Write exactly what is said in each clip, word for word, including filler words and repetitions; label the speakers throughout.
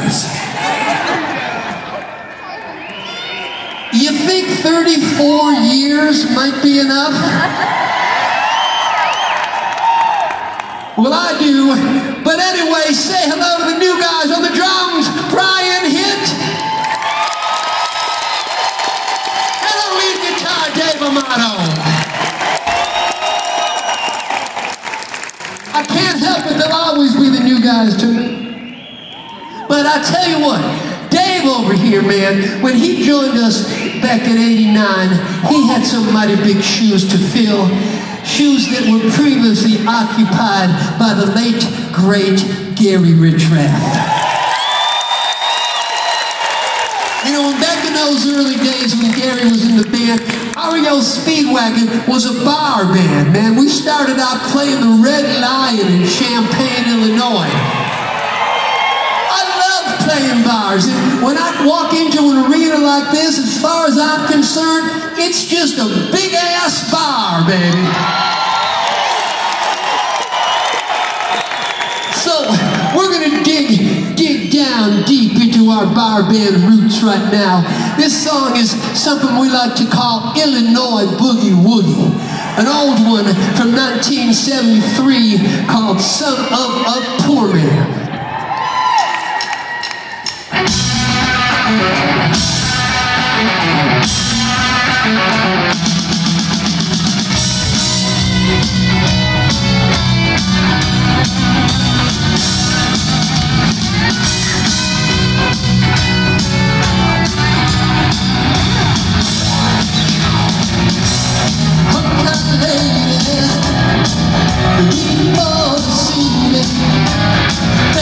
Speaker 1: guys. You think thirty-four years might be enough? Well, I do. But anyway, say hello to the new guys on the drums, Brian Hitt. And on lead guitar, Dave Amato. I can't help it, they'll always be the new guys to me. But I tell you what, Dave over here, man, when he joined us back in eighty-nine, he had some mighty big shoes to fill. Shoes that were previously occupied by the late, great Gary Richrath. You know, back in those early days when Gary was in the band, R E O Speedwagon was a bar band, man. We started out playing the Red Lion in Champaign, Illinois. I love playing bars, and when I walk into an arena like this, as far as I'm concerned, it's just a big-ass bar, baby. So, we're gonna dig, dig down deep into our bar band roots right now. This song is something we like to call Illinois Boogie Woogie. An old one from nineteen seventy-three called Son of a Poor Man. People see me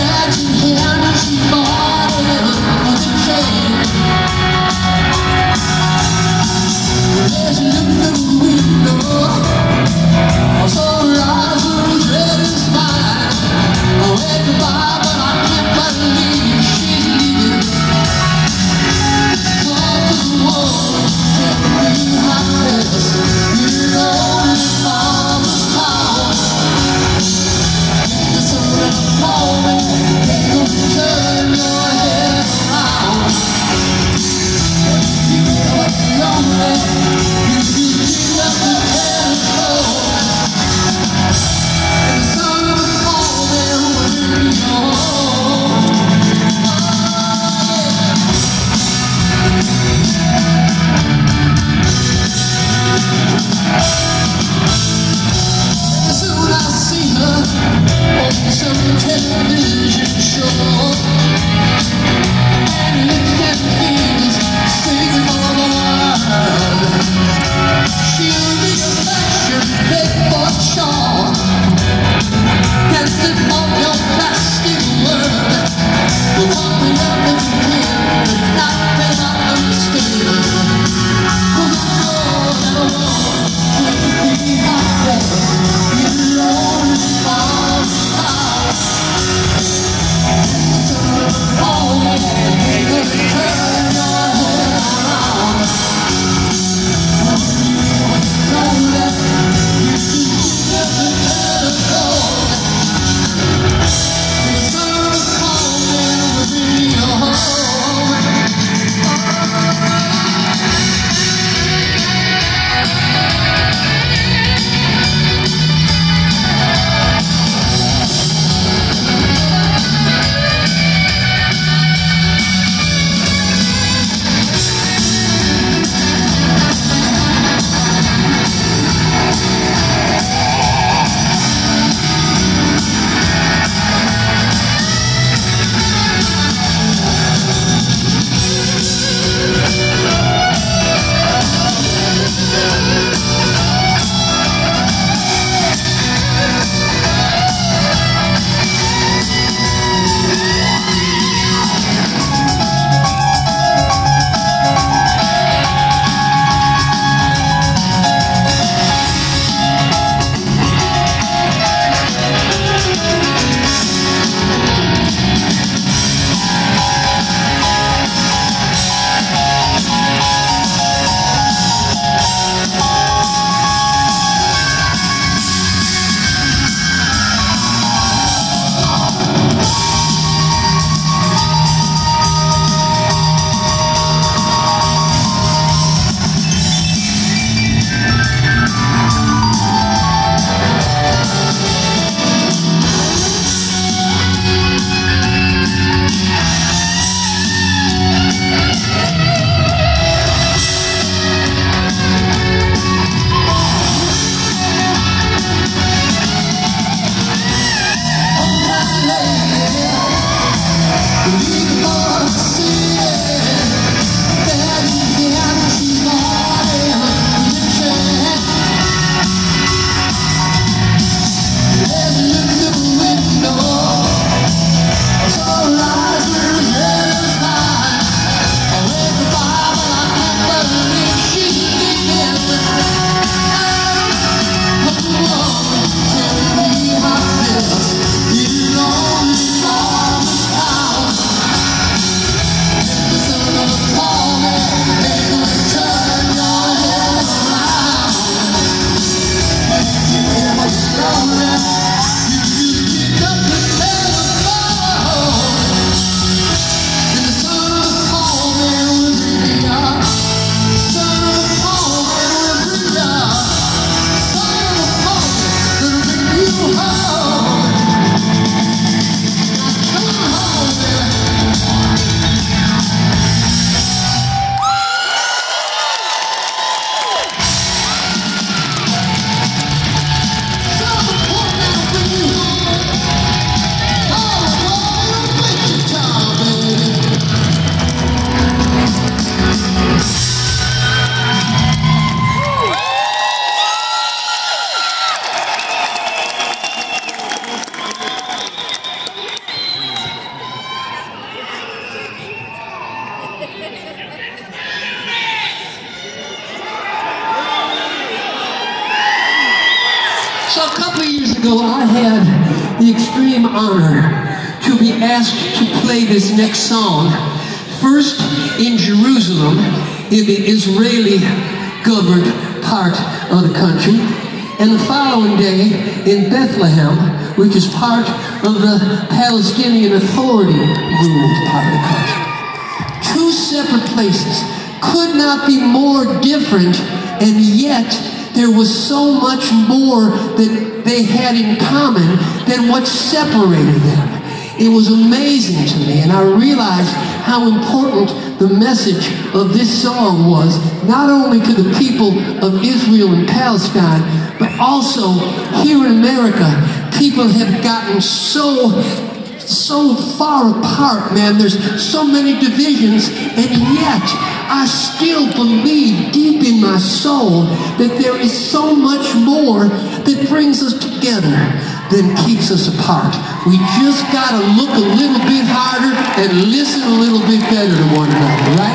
Speaker 1: ago, I had the extreme honor to be asked to play this next song, first in Jerusalem, in the Israeli-governed part of the country, and the following day in Bethlehem, which is part of the Palestinian Authority-ruled part of the country. Two separate places, could not be more different, and yet there was so much more that they had in common than what separated them. It was amazing to me, and I realized how important the message of this song was, not only to the people of Israel and Palestine, but also here in America. People have gotten so, so far apart, man. There's so many divisions, and yet I still believe deep in my soul that there is so much more that brings us together than keeps us apart. We just gotta look a little bit harder and listen a little bit better to one another, right?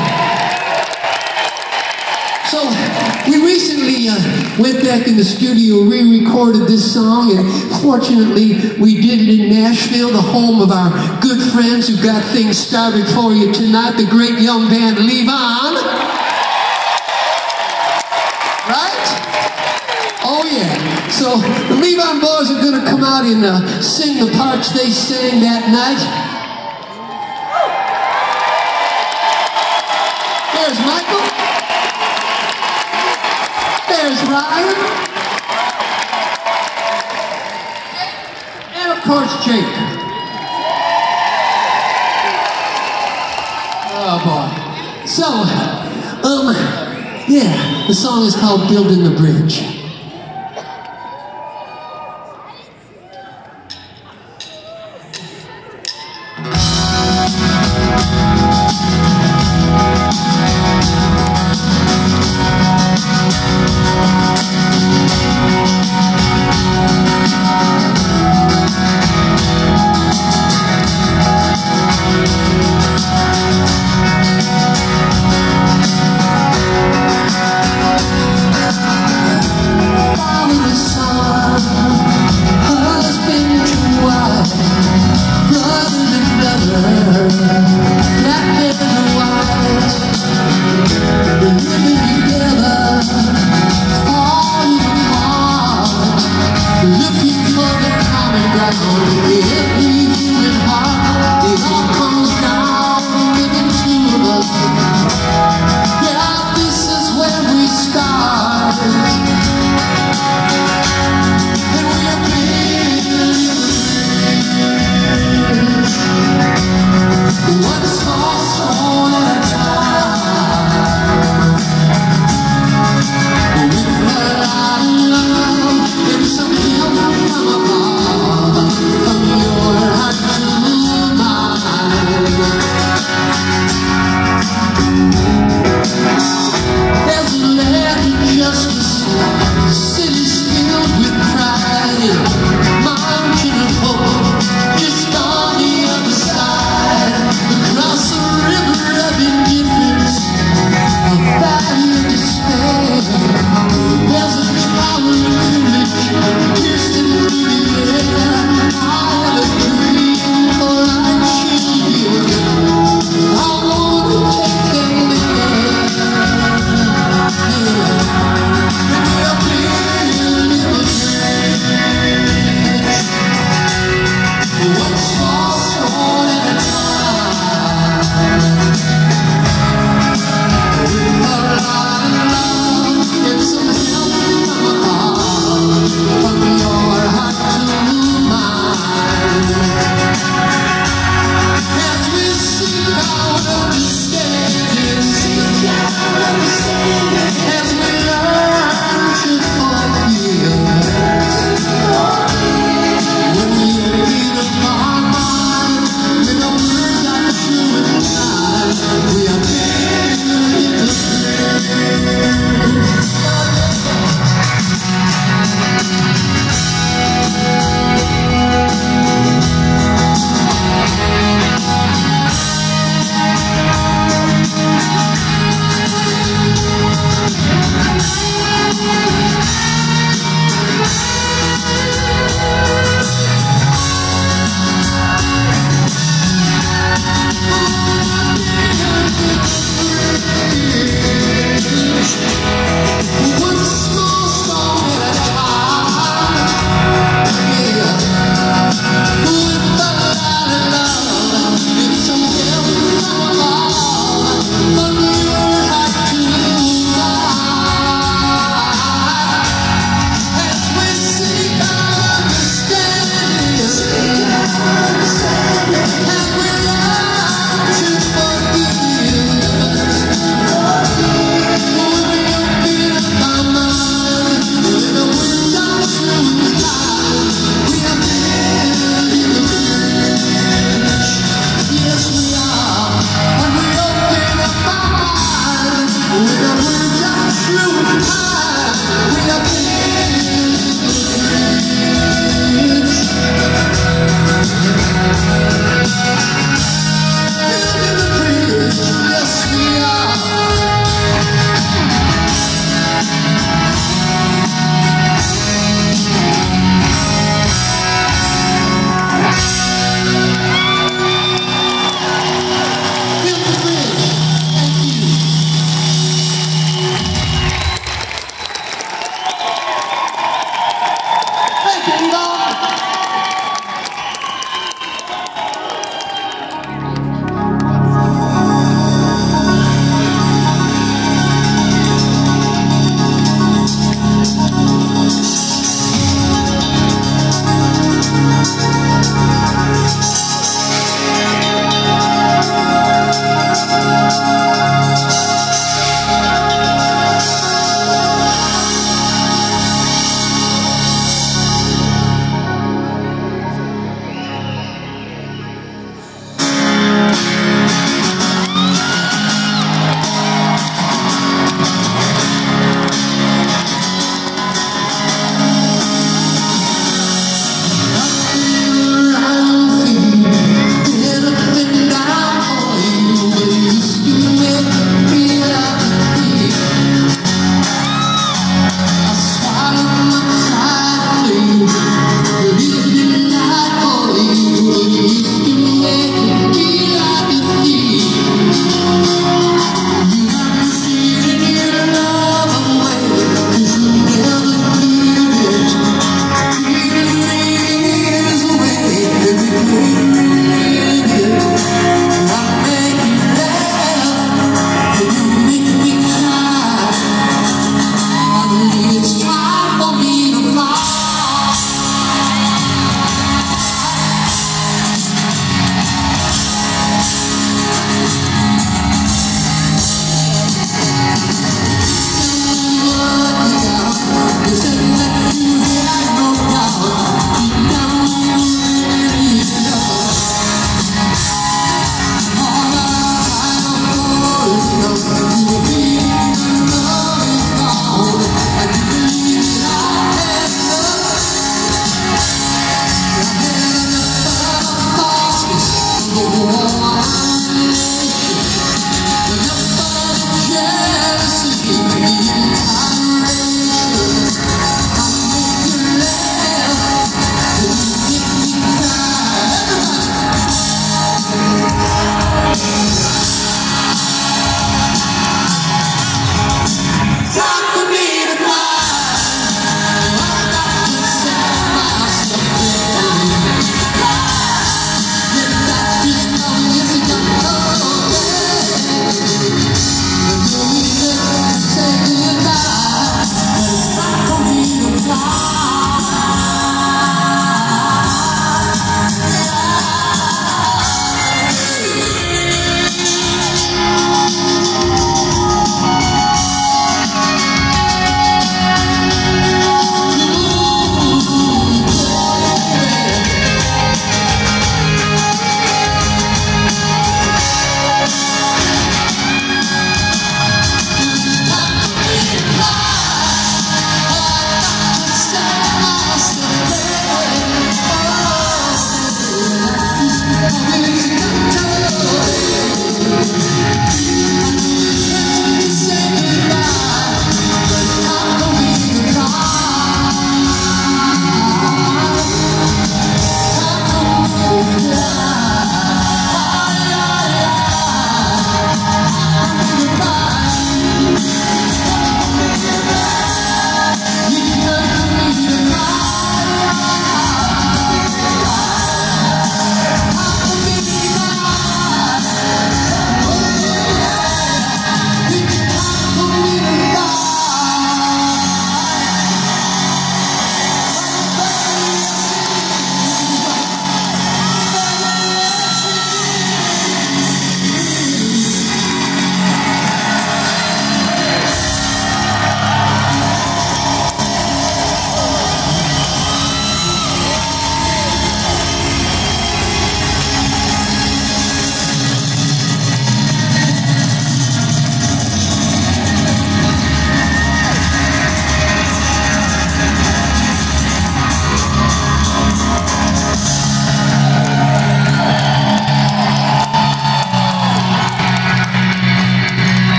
Speaker 1: So, we recently uh, went back in the studio, re-recorded this song, and fortunately we did it in Nashville, the home of our good friends who got things started for you tonight, the great young band Levon. Right? Oh yeah. So the Levon boys are going to come out and uh, sing the parts they sang that night. There's Michael. There's Ryan. And of course Jake. Oh boy. So, um, yeah, the song is called Building the Bridge. What's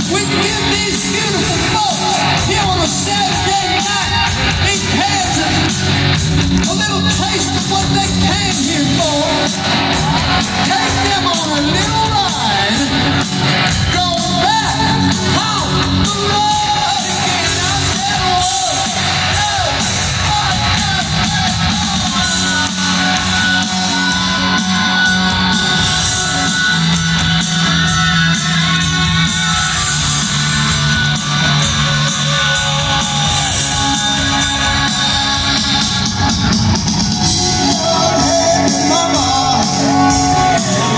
Speaker 1: we give these beautiful folks here on a Saturday night in Kansas a little taste of what they came here for. Take them on a little ride. Go back home the road again. I said, oh, Mama,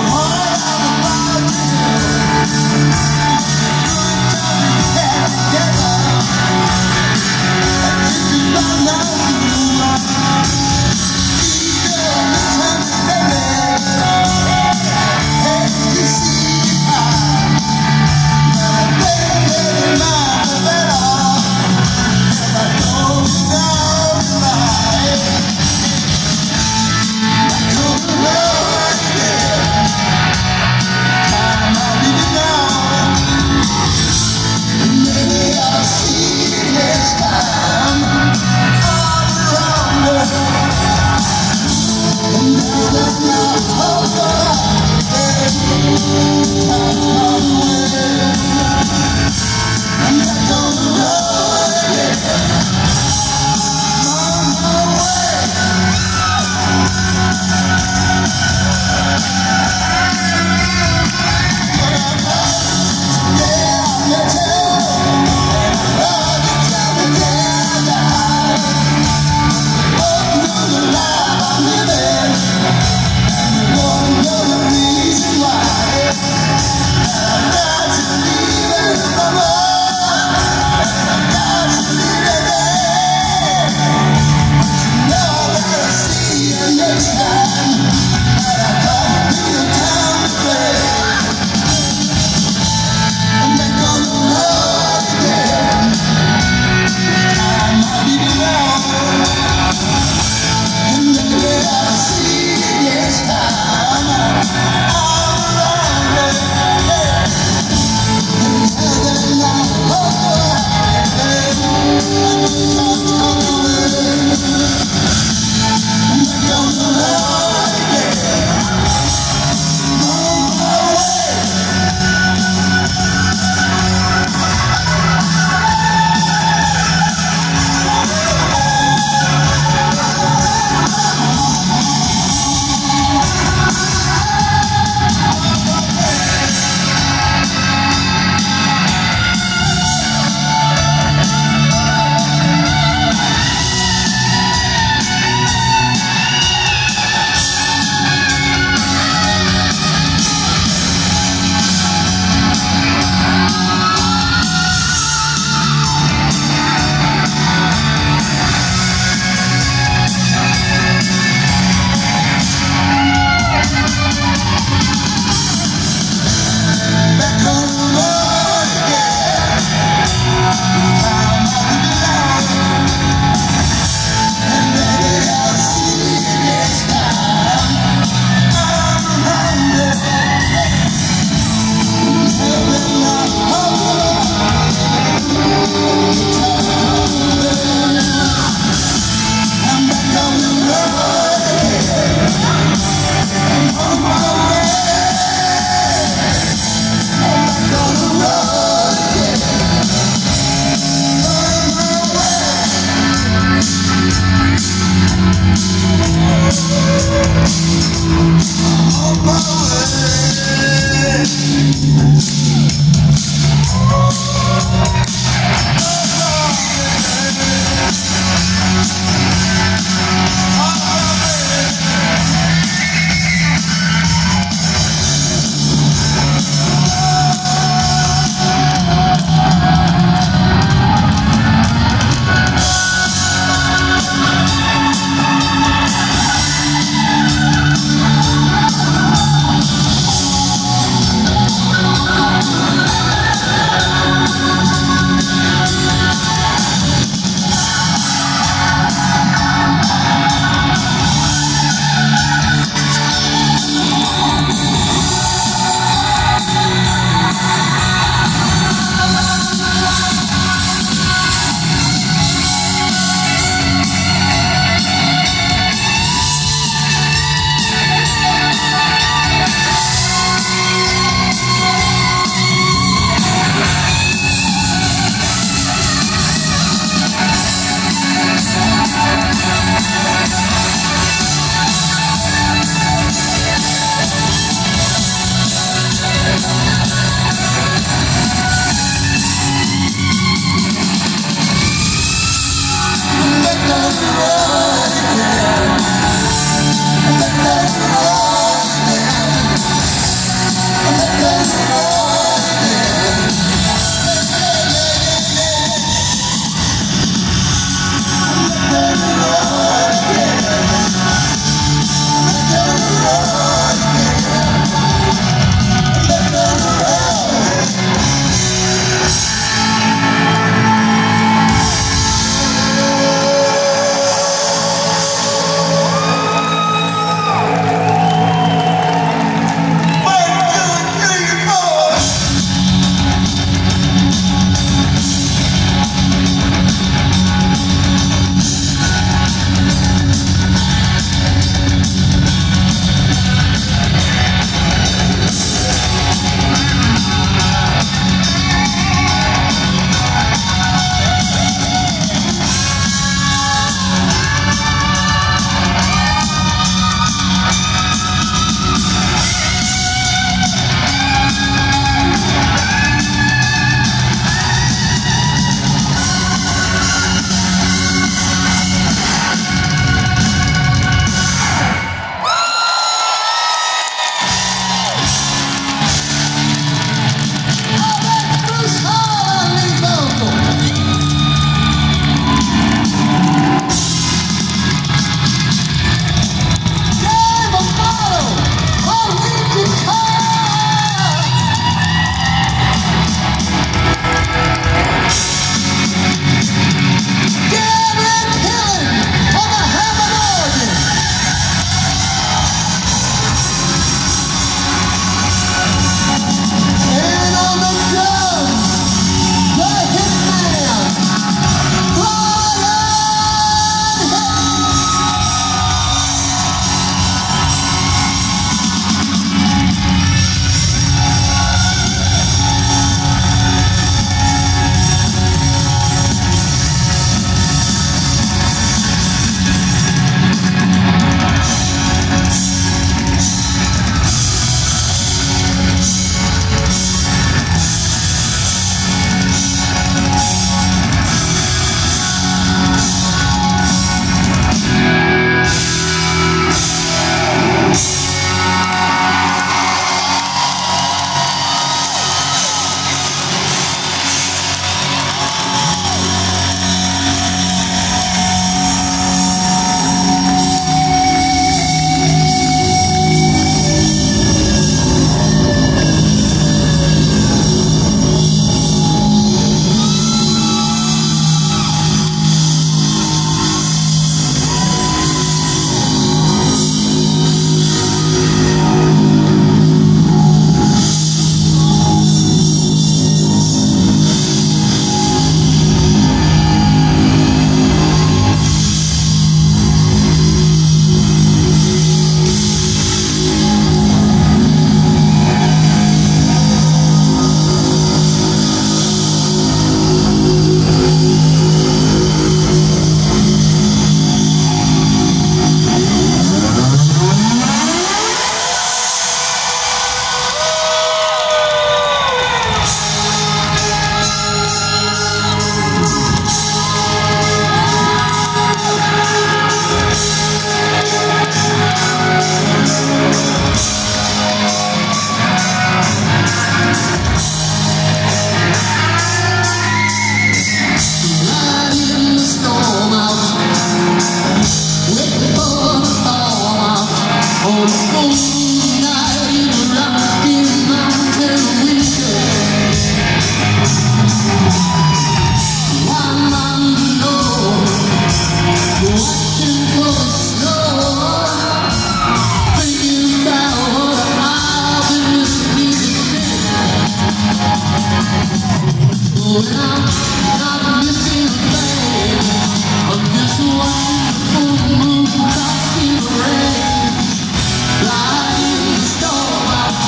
Speaker 1: Oh, and I'm not missing a thing. I'm just watching the full moon cast in the rain. Right in the storm out.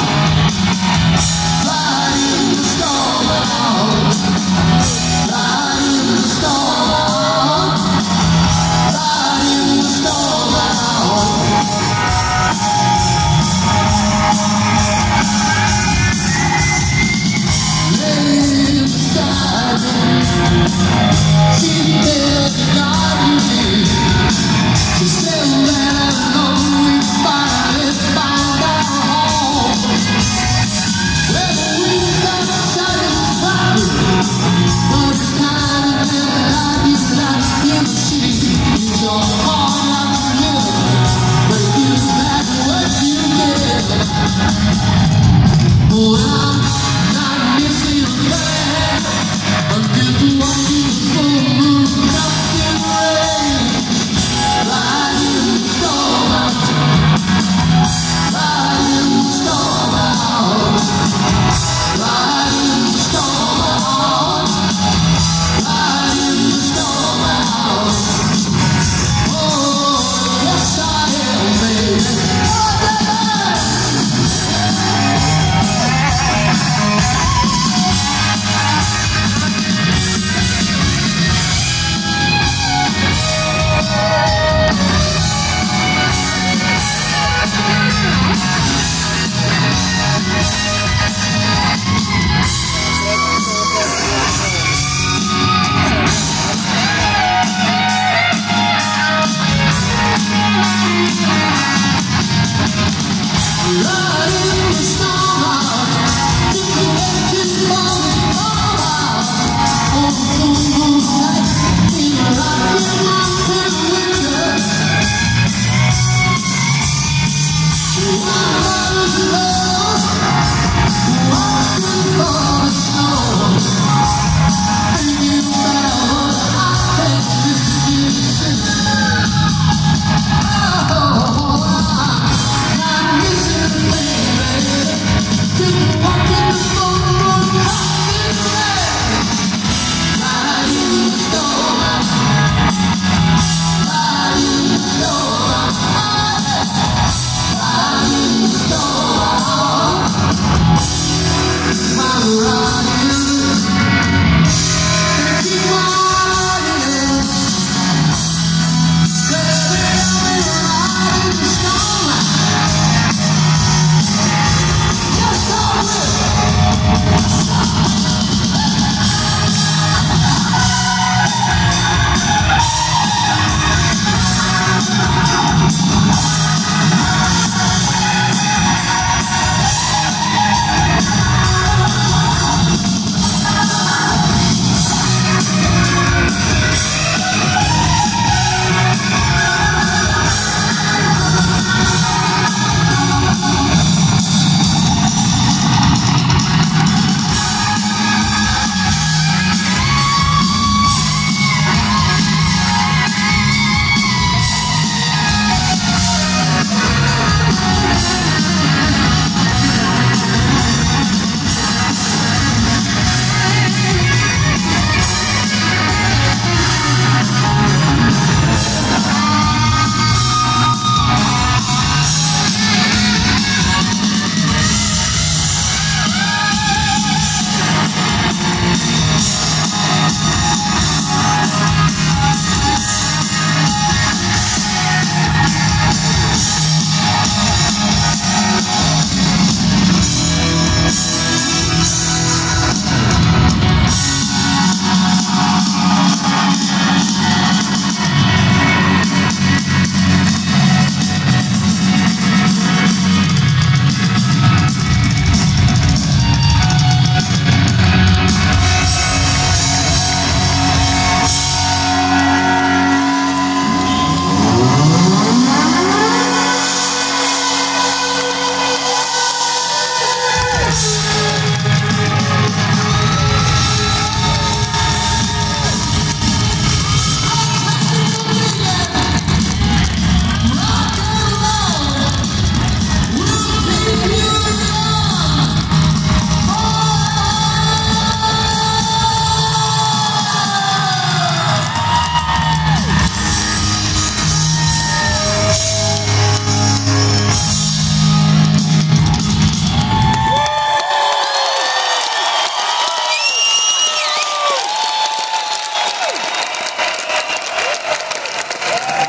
Speaker 1: Right in the storm out. Right in the storm out. Right in the storm out. Lay beside me. She's there to guide me. She said that I know we finally found our home. Well, the wind outside is fine, but it's kind of never like it's like in the city. It's a hard life to live, but it gives back what you get. Oh, I'm not missing a thing. I'm just walking the full moon.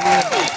Speaker 2: Yeah.